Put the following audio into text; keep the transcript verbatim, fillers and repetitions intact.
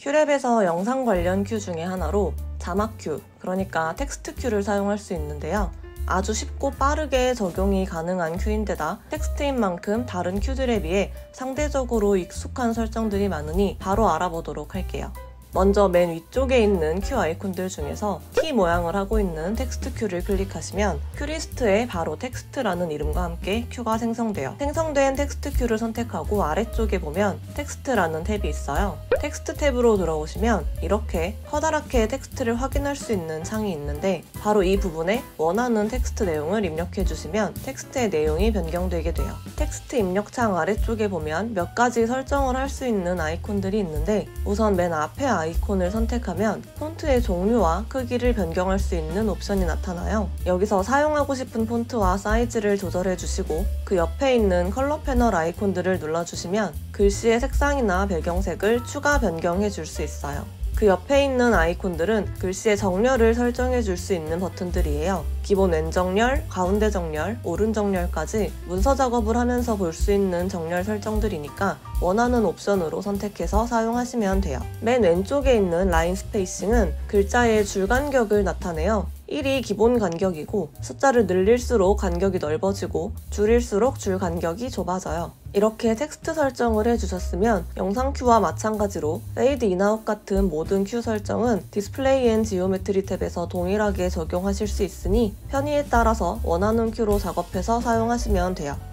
큐랩에서 영상 관련 큐 중에 하나로 자막 큐, 그러니까 텍스트 큐를 사용할 수 있는데요. 아주 쉽고 빠르게 적용이 가능한 큐인데다 텍스트인 만큼 다른 큐들에 비해 상대적으로 익숙한 설정들이 많으니 바로 알아보도록 할게요. 먼저 맨 위쪽에 있는 큐 아이콘들 중에서 T 모양을 하고 있는 텍스트 큐를 클릭하시면 큐리스트에 바로 텍스트라는 이름과 함께 큐가 생성돼요. 생성된 텍스트 큐를 선택하고 아래쪽에 보면 텍스트라는 탭이 있어요. 텍스트 탭으로 들어오시면 이렇게 커다랗게 텍스트를 확인할 수 있는 창이 있는데 바로 이 부분에 원하는 텍스트 내용을 입력해주시면 텍스트의 내용이 변경되게 돼요. 텍스트 입력창 아래쪽에 보면 몇 가지 설정을 할 수 있는 아이콘들이 있는데 우선 맨 앞에 아이콘을 선택하면 폰트의 종류와 크기를 변경할 수 있는 옵션이 나타나요. 여기서 사용하고 싶은 폰트와 사이즈를 조절해 주시고 그 옆에 있는 컬러 패널 아이콘들을 눌러주시면 글씨의 색상이나 배경색을 추가 변경해 줄 수 있어요. 그 옆에 있는 아이콘들은 글씨의 정렬을 설정해 줄 수 있는 버튼들이에요. 기본 왼 정렬, 가운데 정렬, 오른 정렬까지 문서 작업을 하면서 볼 수 있는 정렬 설정들이니까 원하는 옵션으로 선택해서 사용하시면 돼요. 맨 왼쪽에 있는 라인 스페이싱은 글자의 줄 간격을 나타내요. 일이 기본 간격이고 숫자를 늘릴수록 간격이 넓어지고 줄일수록 줄 간격이 좁아져요. 이렇게 텍스트 설정을 해주셨으면 영상 큐와 마찬가지로 페이드 인아웃 같은 모든 큐 설정은 디스플레이 앤 지오메트리 탭에서 동일하게 적용하실 수 있으니 편의에 따라서 원하는 큐로 작업해서 사용하시면 돼요.